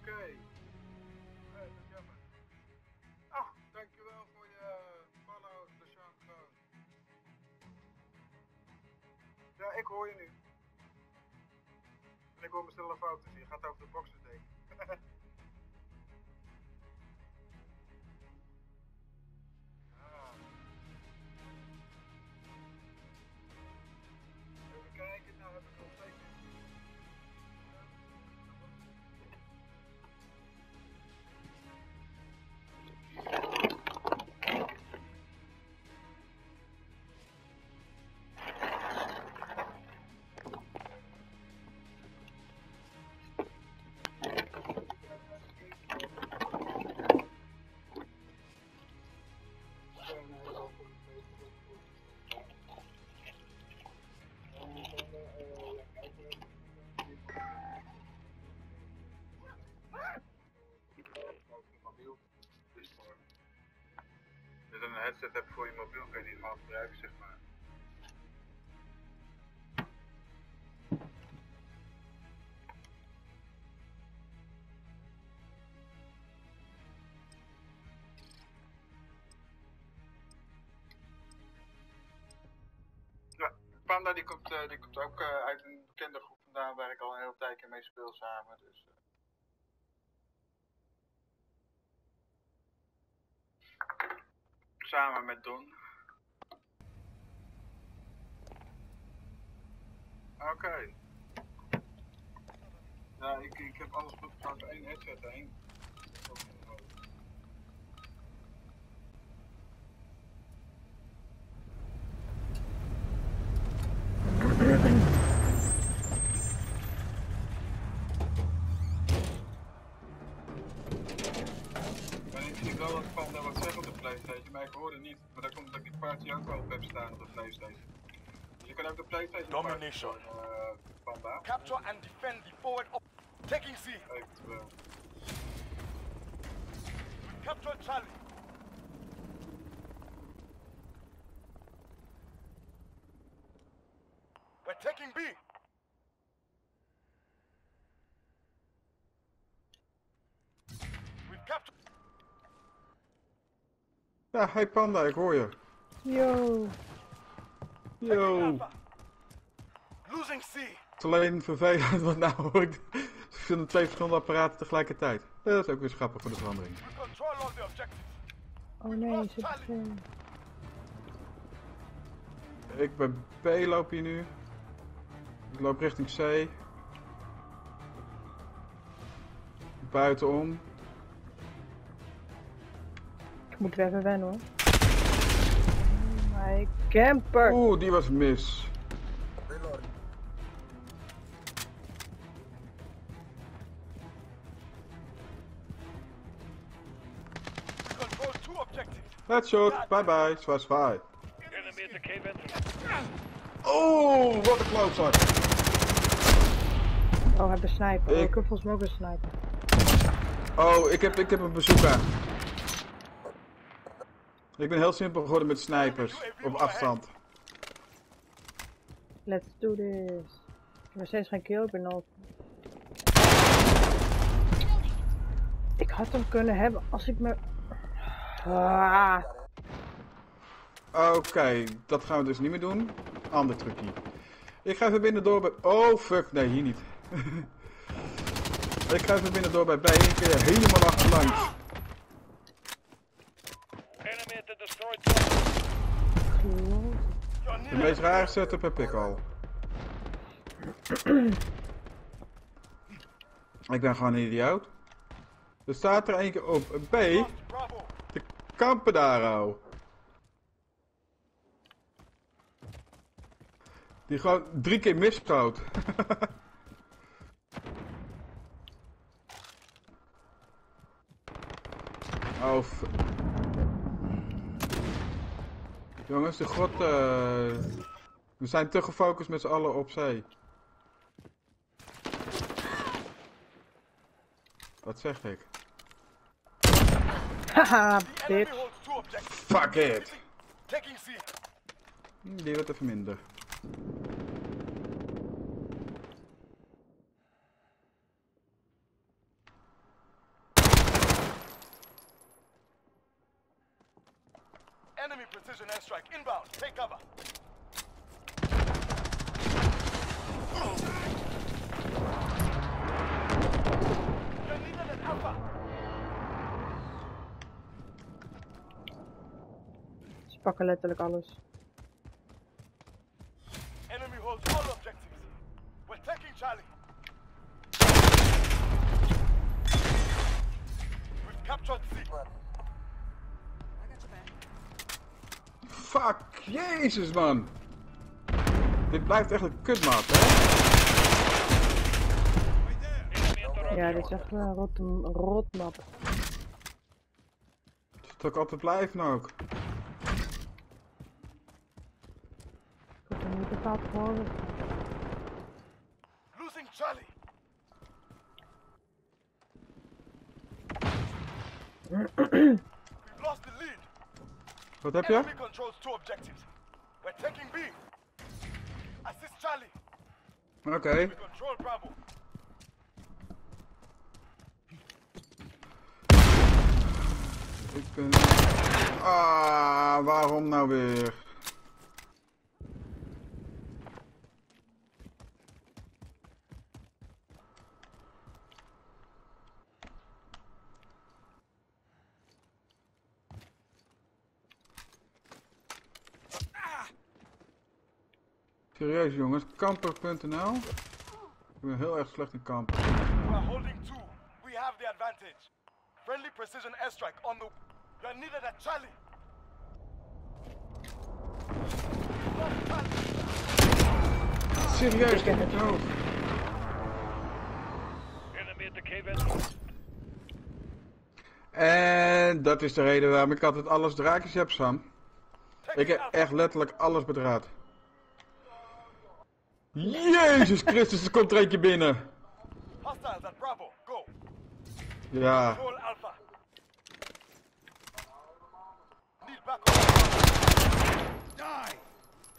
Oké. Nee, dat is jammer. Ah, dankjewel voor je follow, Sean Groot. Ja, ik hoor je nu. En ik hoor mezelf ook, dus je gaat over de boxen denken. Even kijken, nou heb ik nog steeds. Dus een headset hebt voor je mobiel kun je niet gewoon gebruiken, zeg maar. Ja, Panda die komt ook uit een bekende groep vandaan waar ik al een hele tijd mee speel samen. Dus, samen met Don. Oké. Ja, ik heb alles goed gedaan voor één headset heen. Ik wel dat Panda wat zegt op de PlayStation, maar ik hoorde niet. Maar dat komt dat ik die party ook wel op heb staan op de PlayStation. Dus je kan ook de PlayStation Domination. Panda. Capture and defend the forward op taking C. Eventueel. Capture Charlie. We're taking B. We've captured. Ja, hey Panda, ik hoor je. Yo. Yo. Losing C. Het is alleen vervelend, want nou hoor ik de twee verschillende apparaten tegelijkertijd. Dat is ook weer grappig voor de verandering. We control all the objectives. Oh nee, zit er. Ik ben B, loop hier nu. Ik loop richting C. Buitenom. Ik moet weer even wennen hoor. Oh my camper. Oeh, die was mis. We control two objectives. Headshot, bye bye, zwaar. Enemy at the cave entrance. Oeh, wat een klootzak. Oh, hij heeft een sniper. Oh, Ik- ik heb volgens mij ook een sniper. Oh, ik heb een bezoeker. Ik ben heel simpel geworden met snipers. Op afstand. Let's do this. Ik heb nog steeds geen kill, ik ben al... Ik had hem kunnen hebben als ik me... Ah. Oké, dat gaan we dus niet meer doen. Ander trucje. Ik ga even binnendoor bij... Oh, fuck. Nee, hier niet. Ik ga even binnendoor bij B. Ik ben helemaal achterlangs. Enemy at the destroyed De meest rare setup heb ik al. Ik ben gewoon een idioot. Er staat er eentje op B. Bravo. De kampen daar, oh. Die gewoon 3 keer misschoot. Oh, jongens, de grot, we zijn te gefocust met z'n allen op zee. Wat zeg ik? Haha, The enemy bitch. holds two objectives. Fuck it! Taking C. Die wordt even minder. precision airstrike inbound. Take cover. You're needed at Alpha. Ze pakken letterlijk alles. Enemy holds all objectives. We're taking Charlie. We've captured C. Fuck, jezus man. Dit blijft echt een kutmap, hè? Ja, dit is echt een rotmap. Dat het ook altijd blijven ook. Ik heb er niet bepaald gehoord. Losing Charlie. We've lost the lead. Wat heb je? Enemy controls 2 objectives. We're taking B. Assist Charlie. Oké. We control Bravo. Ik ben... waarom nou weer? Serieus jongens, kamper.nl? Ik ben heel erg slecht in kamper. We're holding 2. We have the advantage. Friendly precision airstrike on the... You're needed at Charlie. Lost Charlie. Serieus, ik heb het hoofd. Enemy at the cave-in. En dat is de reden waarom ik altijd alles draakjes heb, Sam. Ik heb echt letterlijk alles bedraad. Jezus Christus, er komt er eentje binnen. Hostiles at Bravo. Go. Ja. Control Alpha. Need backup. Die.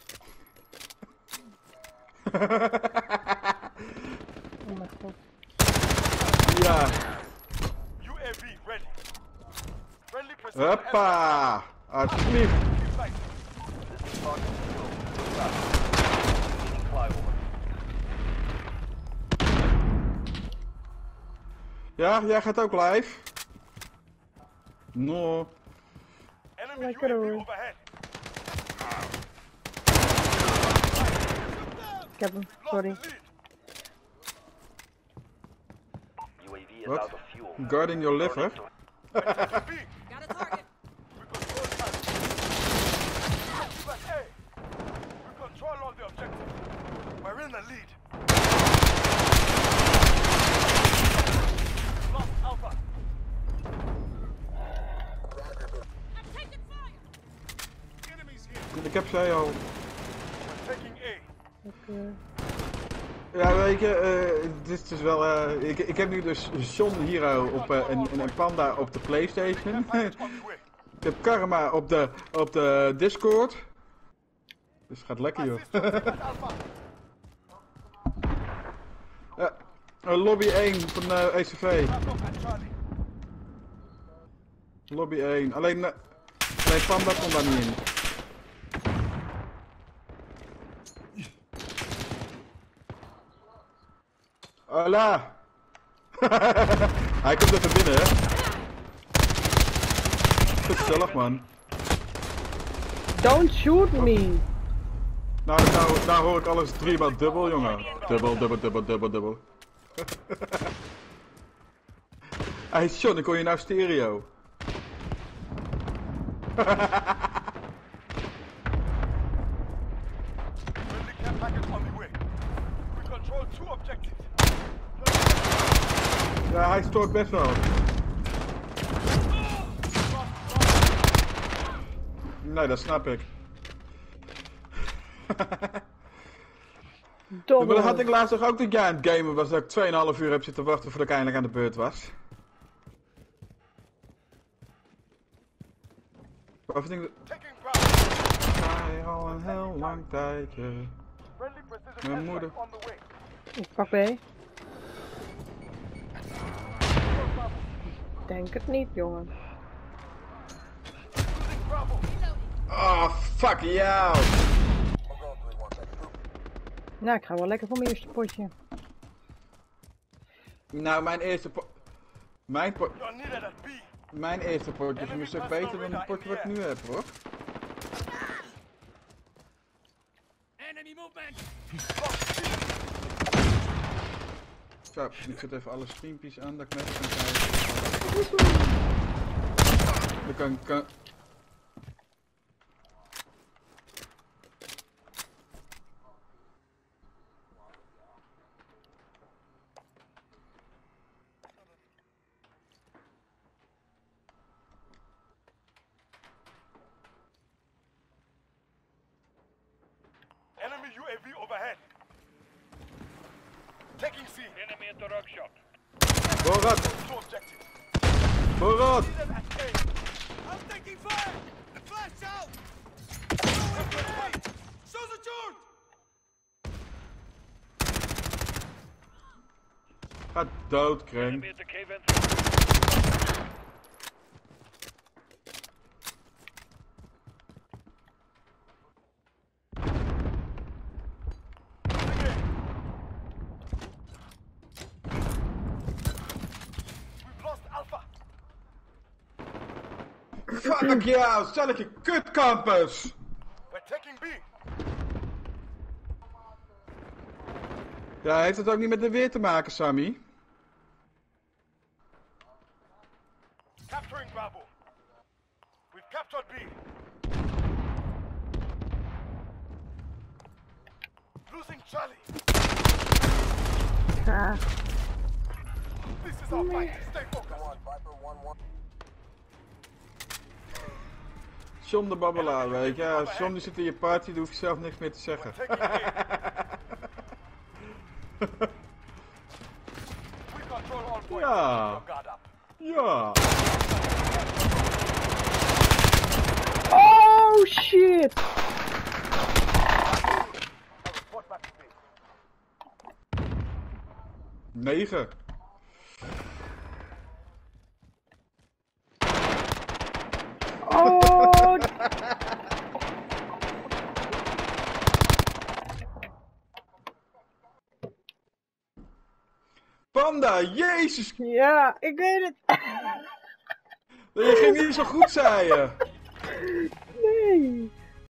Oh mijn god. Ja. UAV ready. Friendly precision airstrike. Hoppa. Alsjeblieft. Keep fighting. Ja, jij gaat ook live. No. Enemy Lekker UAV hoor. overhead. Ik heb hem, Lost sorry. the lead. UAV is What? out of fuel. Guarding your liver. We're taking B. Got a target. We control Charlie. Keep us A. We control all the objectives. We're in the lead. Lost Alpha. I'm taking fire. Enemies here. Ik heb zij al. We're taking A. Ik, Ja, weet je, dit is dus wel. Ik heb nu dus John Hero op en Panda op de PlayStation. Package on the way. Ik heb Karma op de Discord. Dus het gaat lekker joh. Assist your team at Alpha. Lobby 1 van ECV. Backup at Charlie. Lobby 1. Alleen Panda komt daar niet in. Hola! Hij komt even binnen, hè? Goed gezellig, man. don't shoot me! Nou hoor ik alles 3 maal dubbel, jongen. Dubbel. Hey, John, ik hoor je nou stereo. Friendly care package on the way. We control 2 objectives. Ja, hij stoort best wel. Nee, dat snap ik. Maar Domme. dat had ik laatst toch ook dat jij aan het gamen was, dat ik 2,5 uur heb zitten wachten voordat ik eindelijk aan de beurt was. Wat vind ik Taking Bravo. dat? Al een heel lang tijdje. Friendly precision Mijn moeder. airstrike on the way. Ik pak B. Denk het niet, jongen. Losing Bravo. Oh, fuck jou! Nou, ik ga wel lekker voor mijn eerste potje. Nou, mijn eerste You're needed at B. Mijn eerste potje is een stuk beter dan het potje wat ik nu heb, hoor. Enemy movement! Zo, ik zet even alle streampjes aan dat ik net kan kijken. Dan kan... Enemy UAV overhead. Taking C. Enemy at the rock shop. Vooruit! Two objectives. Vooruit! Needed at A. I'm taking fire! Flash out! Shows a charge! Ga dood, Kreng. at the cave We've lost Alpha. Fuck jou, stelletje kutkampers! We're taking B. Ja, heeft het ook niet met de weer te maken, Sammy? Capturing Bravo. We've captured B. Losing Charlie. Ah, This is our fight. Stay focused. John de babbelaar, weet je. Ja, John die zit in je party, daar hoef je zelf niks meer te zeggen. Taking A. We control all points. Ja. Keep your guard up. Ja. oh shit! I report back to B. 9. Oh! Panda, jezus! Ja, ik weet het! Je ging niet zo goed, zei je. Nee!